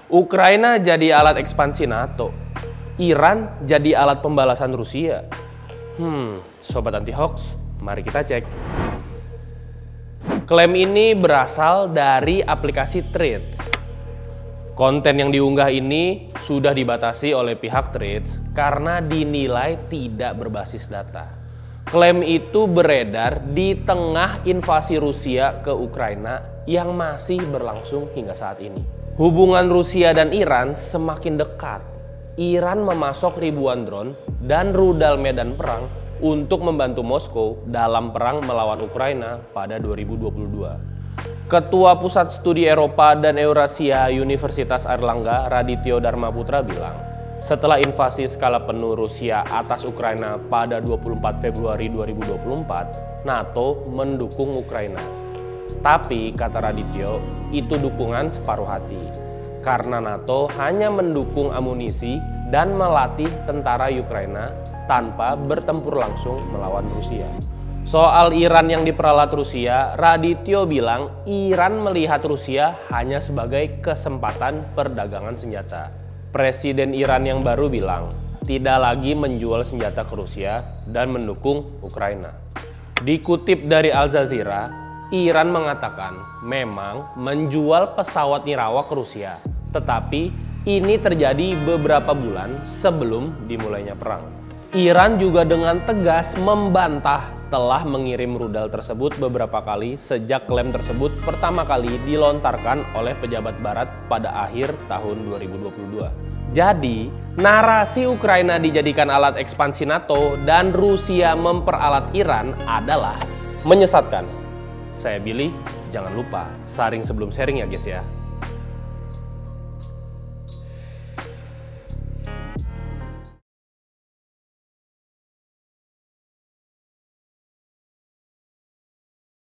Ukraina jadi alat ekspansi NATO. Iran jadi alat pembalasan Rusia. Sobat anti hoax, mari kita cek. Klaim ini berasal dari aplikasi Threads. Konten yang diunggah ini sudah dibatasi oleh pihak Threads karena dinilai tidak berbasis data. Klaim itu beredar di tengah invasi Rusia ke Ukraina yang masih berlangsung hingga saat ini. Hubungan Rusia dan Iran semakin dekat. Iran memasok ribuan drone dan rudal medan perang untuk membantu Moskow dalam perang melawan Ukraina pada 2022. Ketua Pusat Studi Eropa dan Eurasia Universitas Airlangga, Radityo Dharma Putra bilang, setelah invasi skala penuh Rusia atas Ukraina pada 24 Februari 2024, NATO mendukung Ukraina. Tapi, kata Radityo, itu dukungan separuh hati. Karena NATO hanya mendukung amunisi dan melatih tentara Ukraina tanpa bertempur langsung melawan Rusia. Soal Iran yang diperalat Rusia, Radityo bilang Iran melihat Rusia hanya sebagai kesempatan perdagangan senjata. Presiden Iran yang baru bilang tidak lagi menjual senjata ke Rusia dan mendukung Ukraina. Dikutip dari Al Jazeera, Iran mengatakan memang menjual pesawat nirawak ke Rusia, tetapi ini terjadi beberapa bulan sebelum dimulainya perang. Iran juga dengan tegas membantah telah mengirim rudal tersebut beberapa kali sejak klaim tersebut pertama kali dilontarkan oleh pejabat barat pada akhir tahun 2022. Jadi, narasi Ukraina dijadikan alat ekspansi NATO dan Rusia memperalat Iran adalah menyesatkan. Saya Billy, jangan lupa saring sebelum sharing ya guys ya.